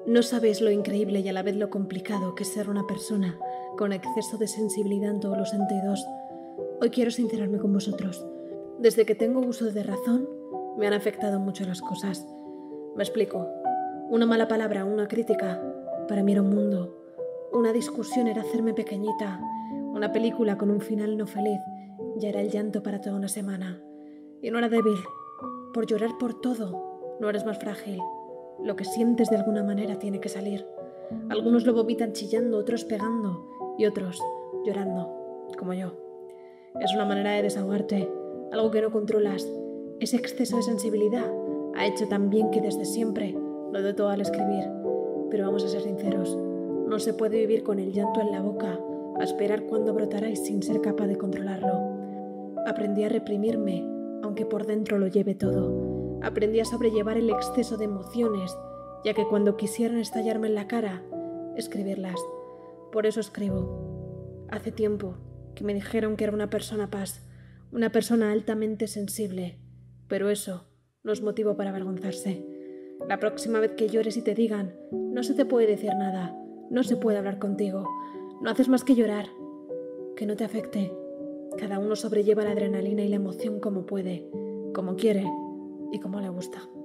No sabéis lo increíble y a la vez lo complicado que es ser una persona con exceso de sensibilidad en todos los sentidos. Hoy quiero sincerarme con vosotros. Desde que tengo uso de razón, me han afectado mucho las cosas. Me explico. Una mala palabra, una crítica, para mí era un mundo. Una discusión era hacerme pequeñita. Una película con un final no feliz ya era el llanto para toda una semana. Y no era débil. Por llorar por todo, no eres más frágil. Lo que sientes de alguna manera tiene que salir. Algunos lo vomitan chillando, otros pegando y otros llorando, como yo. Es una manera de desahogarte, algo que no controlas. Ese exceso de sensibilidad ha hecho también que desde siempre lo doy todo al escribir. Pero vamos a ser sinceros, no se puede vivir con el llanto en la boca, a esperar cuándo brotará y sin ser capaz de controlarlo. Aprendí a reprimirme, aunque por dentro lo lleve todo. Aprendí a sobrellevar el exceso de emociones, ya que cuando quisieran estallarme en la cara, escribirlas. Por eso escribo. Hace tiempo que me dijeron que era una persona paz, una persona altamente sensible, pero eso no es motivo para avergonzarse. La próxima vez que llores y te digan, no se te puede decir nada, no se puede hablar contigo, no haces más que llorar, que no te afecte. Cada uno sobrelleva la adrenalina y la emoción como puede, como quiere y como le gusta.